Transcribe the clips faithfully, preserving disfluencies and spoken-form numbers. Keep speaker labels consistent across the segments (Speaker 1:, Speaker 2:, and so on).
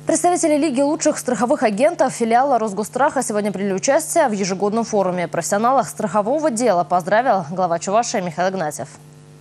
Speaker 1: Представители Лиги лучших страховых агентов филиала Росгосстраха сегодня приняли участие в ежегодном форуме. Профессионалов страхового дела поздравил глава Чувашии Михаил Игнатьев.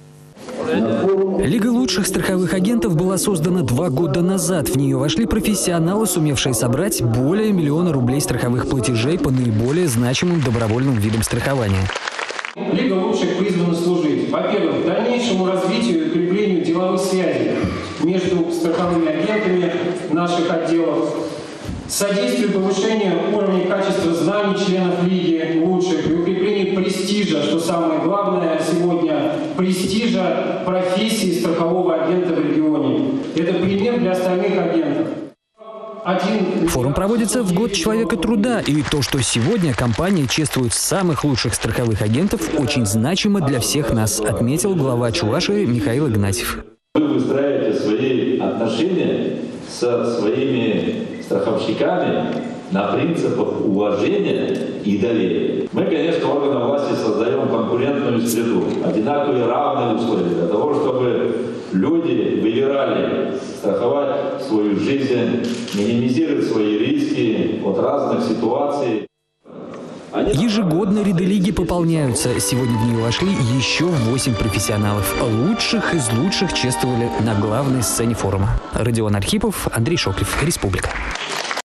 Speaker 2: Лига лучших страховых агентов была создана два года назад. В нее вошли профессионалы, сумевшие собрать более миллиона рублей страховых платежей по наиболее значимым добровольным видам страхования.
Speaker 3: Лига лучших призвана служить, во-первых, дальнейшему развитию и укреплению деловых связей между страховыми агентами наших отделов, содействию повышению уровня и качества знаний членов Лиги лучших и укреплению престижа, что самое главное сегодня, престижа профессии страхового агента в регионе. Это пример для остальных агентов. Один...
Speaker 2: Форум проводится в год человека труда, и то, что сегодня компания чествует самых лучших страховых агентов, очень значимо для всех нас, отметил глава Чувашии Михаил Игнатьев.
Speaker 4: Вы выстраиваете свои отношения со своими страховщиками на принципах уважения и доверия. Мы, конечно, органам власти создаем конкурентную среду, одинаковые равные условия для того, чтобы люди выбирали страховать свою жизнь, минимизировать свои риски от разных ситуаций.
Speaker 2: Ежегодно ряды лиги пополняются. Сегодня в нее вошли еще восемь профессионалов. Лучших из лучших чествовали на главной сцене форума. Родион Архипов, Андрей Шоклев, Республика.